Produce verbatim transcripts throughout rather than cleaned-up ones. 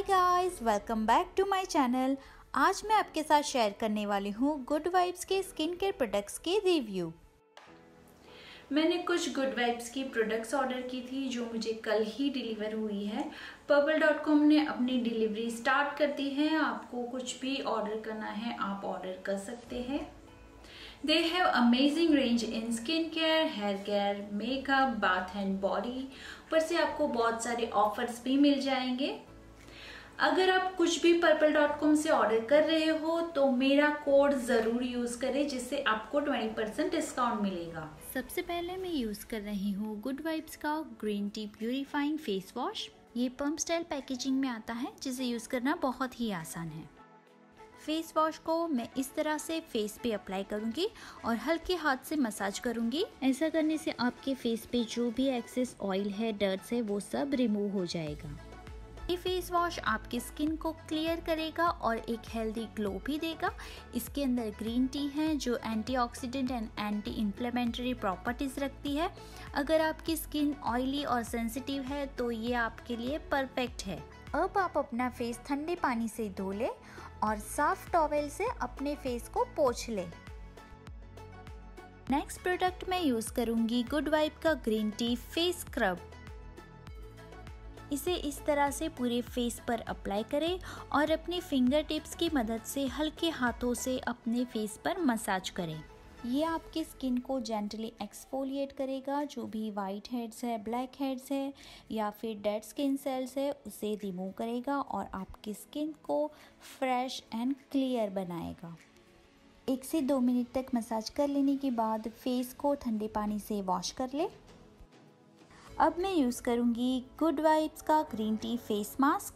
Hi guys, welcome back to my channel. आज मैं आपके साथ शेयर करने वाली हूँ गुड वाइब्स के स्किन केयर प्रोडक्ट्स के रिव्यू। मैंने कुछ गुड वाइब्स की प्रोडक्ट्स ऑर्डर की थी जो मुझे कल ही डिलीवर हुई है। पर्पल डॉट कॉम ने अपनी डिलीवरी स्टार्ट कर दी है। आपको कुछ भी ऑर्डर करना है आप ऑर्डर कर सकते हैं। They have amazing range in skin care, hair care, makeup, bath and body। ऊपर से आपको बहुत सारे ऑफर्स भी मिल जाएंगे। अगर आप कुछ भी पर्पल डॉट कॉम से ऑर्डर कर रहे हो तो मेरा कोड जरूर यूज करें जिससे आपको बीस परसेंट डिस्काउंट मिलेगा। सबसे पहले मैं यूज कर रही हूँ गुड वाइब्स का green tea purifying face wash. ये पंप स्टाइल पैकेजिंग में आता है जिसे यूज करना बहुत ही आसान है। फेस वॉश को मैं इस तरह से फेस पे अप्लाई करूंगी और हल्के हाथ से मसाज करूंगी। ऐसा करने से आपके फेस पे जो भी एक्सेस ऑयल है, डर्ट्स है, वो सब रिमूव हो जाएगा। ये फेस वॉश आपकी स्किन को क्लियर करेगा और एक हेल्दी ग्लो भी देगा। इसके अंदर ग्रीन टी है जो antioxidant and anti inflammatory properties रखती है। अगर आपकी स्किन ऑयली और सेंसिटिव है तो ये आपके लिए परफेक्ट है। अब आप अपना फेस ठंडे पानी से धो लें और साफ टॉवेल से अपने फेस को पोंछ लें। नेक्स्ट प्रोडक्ट मैं यूज करूंगी गुड वाइब का ग्रीन टी फेस स्क्रब। इसे इस तरह से पूरे फेस पर अप्लाई करें और अपने फिंगर टिप्स की मदद से हल्के हाथों से अपने फेस पर मसाज करें। ये आपकी स्किन को जेंटली एक्सफोलिएट करेगा। जो भी वाइट हेड्स है, ब्लैक हेड्स है या फिर डेड स्किन सेल्स है उसे रिमूव करेगा और आपकी स्किन को फ्रेश एंड क्लियर बनाएगा। एक से दो मिनट तक मसाज कर लेने के बाद फेस को ठंडे पानी से वॉश कर ले। अब मैं यूज़ करूँगी गुड वाइब्स का ग्रीन टी फेस मास्क।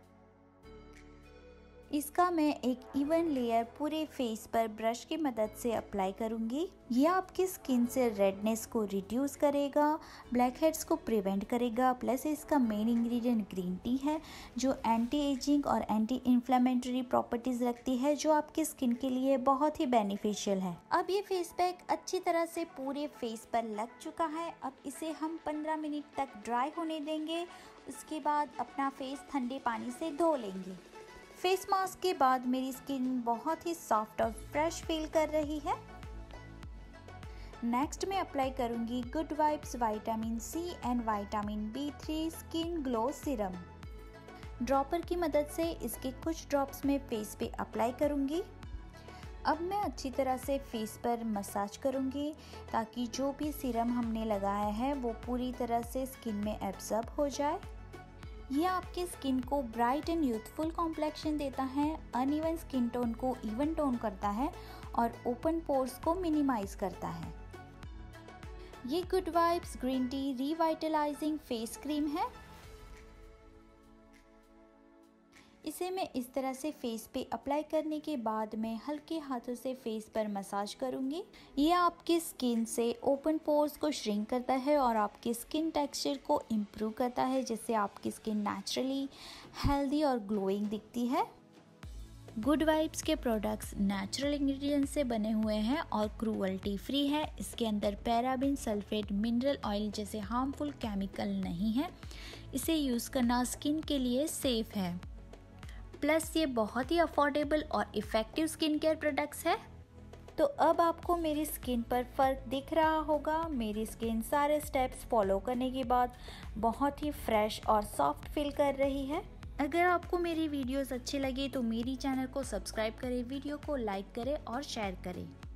इसका मैं एक इवन लेयर पूरे फेस पर ब्रश की मदद से अप्लाई करूंगी। यह आपकी स्किन से रेडनेस को रिड्यूस करेगा, ब्लैक हेड्स को प्रिवेंट करेगा। प्लस इसका मेन इंग्रेडिएंट ग्रीन टी है जो एंटी एजिंग और एंटी इन्फ्लेमेटरी प्रॉपर्टीज रखती है जो आपकी स्किन के लिए बहुत ही बेनिफिशियल है। अब ये फेस पैक अच्छी तरह से पूरे फेस पर लग चुका है। अब इसे हम पंद्रह मिनट तक ड्राई होने देंगे। उसके बाद अपना फेस ठंडे पानी से धो लेंगे। फेस मास्क के बाद मेरी स्किन बहुत ही सॉफ्ट और फ्रेश फील कर रही है। नेक्स्ट मैं अप्लाई करूंगी Good Vibes vitamin C and vitamin B three skin glow serum. Dropper की मदद से इसके कुछ ड्रॉप्स में फेस पे अप्लाई करूंगी। अब मैं अच्छी तरह से फेस पर मसाज करूंगी ताकि जो भी सीरम हमने लगाया है वो पूरी तरह से स्किन में एब्जॉर्ब हो जाए। यह आपके स्किन को ब्राइट एंड यूथफुल कॉम्प्लेक्शन देता है, अनइवन स्किन टोन को इवन टोन करता है और ओपन पोर्स को मिनिमाइज करता है। ये good vibes green tea revitalizing face cream है। इसे मैं इस तरह से फेस पे अप्लाई करने के बाद मैं हल्के हाथों से फेस पर मसाज करूंगी। ये आपकी स्किन से ओपन पोर्स को श्रिंक करता है और आपकी स्किन टेक्सचर को इम्प्रूव करता है जिससे आपकी स्किन नेचुरली हेल्दी और ग्लोइंग दिखती है। गुड वाइब्स के प्रोडक्ट्स नेचुरल इंग्रेडिएंट्स से बने हुए हैं और क्रूअल्टी फ्री है। इसके अंदर पैराबिन, सल्फेट, मिनरल ऑयल जैसे हार्मफुल केमिकल नहीं है। इसे यूज़ करना स्किन के लिए सेफ है। प्लस ये बहुत ही अफोर्डेबल और इफ़ेक्टिव स्किन केयर प्रोडक्ट्स है। तो अब आपको मेरी स्किन पर फ़र्क दिख रहा होगा। मेरी स्किन सारे स्टेप्स फॉलो करने के बाद बहुत ही फ्रेश और सॉफ्ट फील कर रही है। अगर आपको मेरी वीडियोस अच्छी लगे तो मेरी चैनल को सब्सक्राइब करें, वीडियो को लाइक करें और शेयर करें।